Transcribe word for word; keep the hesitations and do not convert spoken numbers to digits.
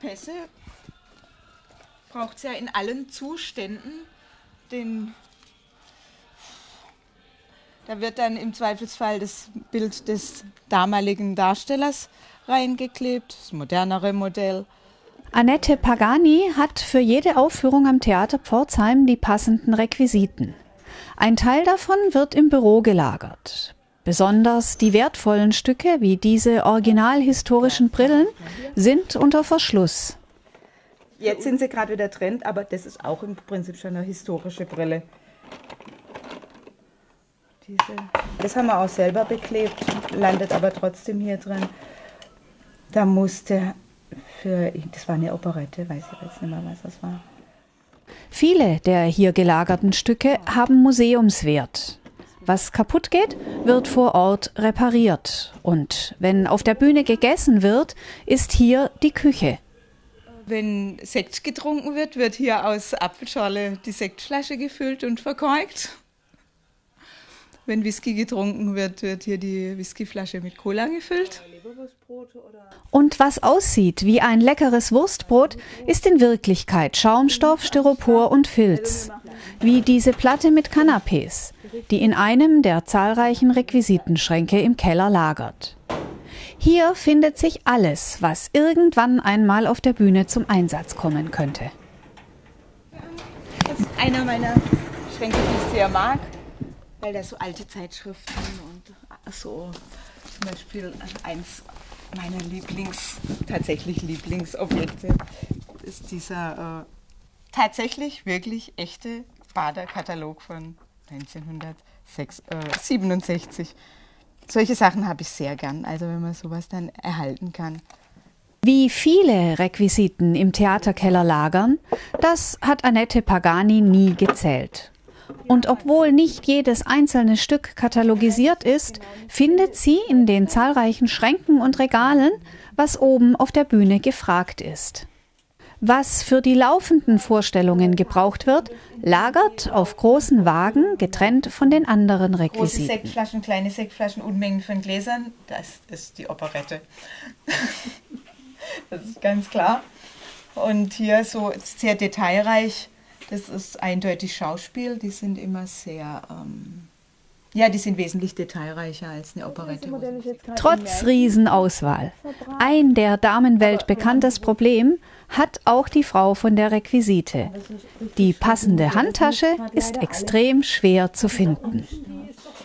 Pässe braucht es ja in allen Zuständen den. Da wird dann im Zweifelsfall das Bild des damaligen Darstellers reingeklebt, das modernere Modell. Annette Pagani hat für jede Aufführung am Theater Pforzheim die passenden Requisiten. Ein Teil davon wird im Büro gelagert. Besonders die wertvollen Stücke, wie diese originalhistorischen Brillen, sind unter Verschluss. Jetzt sind sie gerade wieder Trend, aber das ist auch im Prinzip schon eine historische Brille. Diese, das haben wir auch selber beklebt, landet aber trotzdem hier drin. Da musste für, das war eine Operette, weiß ich jetzt nicht mehr, was das war. Viele der hier gelagerten Stücke haben Museumswert. Was kaputt geht, wird vor Ort repariert. Und wenn auf der Bühne gegessen wird, ist hier die Küche. Wenn Sekt getrunken wird, wird hier aus Apfelschorle die Sektflasche gefüllt und verkorkt. Wenn Whisky getrunken wird, wird hier die Whiskyflasche mit Cola gefüllt. Und was aussieht wie ein leckeres Wurstbrot, ist in Wirklichkeit Schaumstoff, Styropor und Filz. Wie diese Platte mit Canapés, die in einem der zahlreichen Requisitenschränke im Keller lagert. Hier findet sich alles, was irgendwann einmal auf der Bühne zum Einsatz kommen könnte. Das ist einer meiner Schränke, die ich sehr mag, weil da so alte Zeitschriften und so, zum Beispiel eins meiner Lieblings, tatsächlich Lieblingsobjekte ist dieser äh, tatsächlich wirklich echte Bader-Katalog von neunzehnhundertsiebenundsechzig. Solche Sachen habe ich sehr gern, also wenn man sowas dann erhalten kann. Wie viele Requisiten im Theaterkeller lagern, das hat Annette Pagani nie gezählt. Und obwohl nicht jedes einzelne Stück katalogisiert ist, findet sie in den zahlreichen Schränken und Regalen, was oben auf der Bühne gefragt ist. Was für die laufenden Vorstellungen gebraucht wird, lagert auf großen Wagen, getrennt von den anderen Requisiten. Große Sektflaschen, kleine Sektflaschen, Unmengen von Gläsern, das ist die Operette. Das ist ganz klar. Und hier so sehr detailreich, das ist eindeutig Schauspiel, die sind immer sehr, ähm, ja, die sind wesentlich detailreicher als eine Operette. Trotz Riesenauswahl. Ein der Damenwelt bekanntes Problem hat auch die Frau von der Requisite. Die passende Handtasche ist extrem schwer zu finden.